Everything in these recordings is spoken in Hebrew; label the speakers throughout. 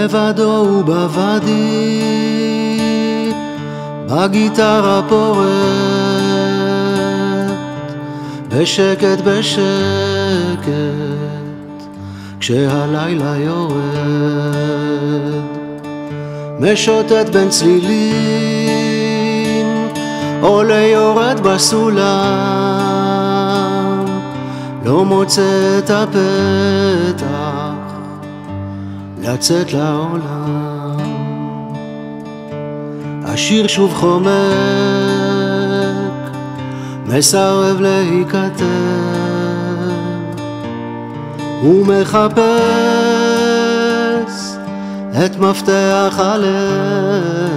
Speaker 1: לבדו ובוואדי, בגיטרה פורט, בשקט בשקט, כשהלילה יורד, משוטט בין צלילים, עולה יורד בסולם, לא מוצא את הפתח לצאת לעולם. השיר שוב חומק, מסרב להיכתב, הוא מחפש את מפתח הלב.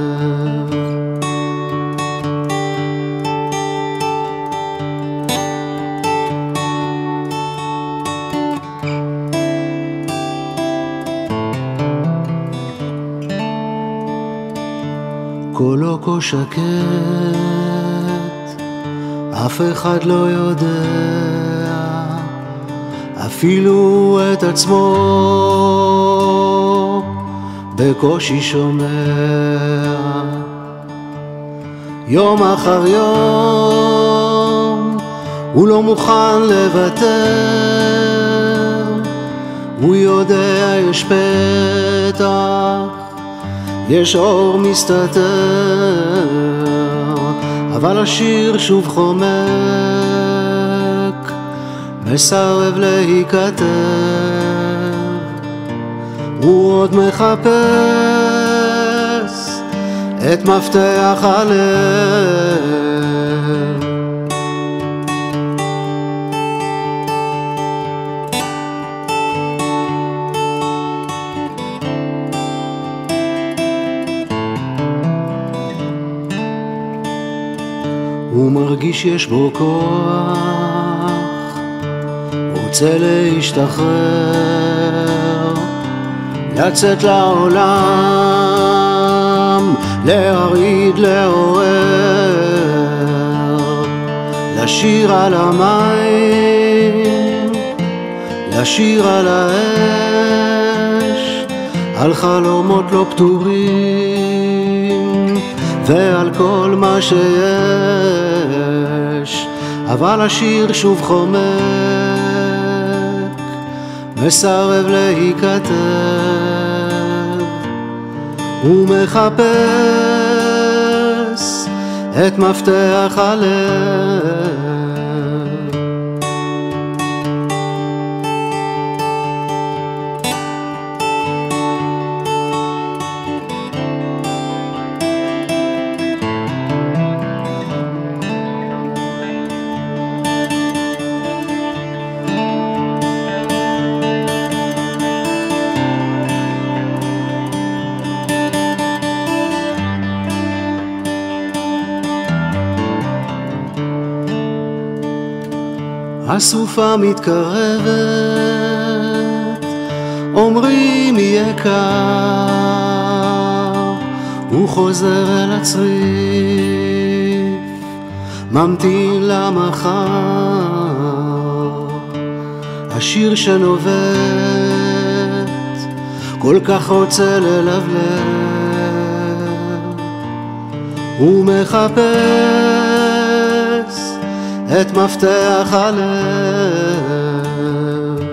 Speaker 1: קולו כה שקט, אף אחד לא יודע, אפילו את עצמו בקושי שומע. יום אחר יום הוא לא מוכן לוותר, הוא יודע יש פתח, יש אור מסתתר, אבל השיר שוב חומק, מסרב להיכתב, הוא עוד מחפש את מפתח הלב. הוא מרגיש יש בו כוח, רוצה להשתחרר, לצאת לעולם, להרעיד, לעורר, לשיר על המים, לשיר על האש, על חלומות לא פתורים ועל כל מה שיש, אבל השיר שוב חומק, מסרב להיכתב, הוא מחפש את מפתח הלב. הסופה מתקרבת, אומרים יהיה קר, הוא חוזר אל הצריף, ממתין למחר. השיר שנובט, כל כך רוצה ללבלב, הוא מחפש את מפתח הלב.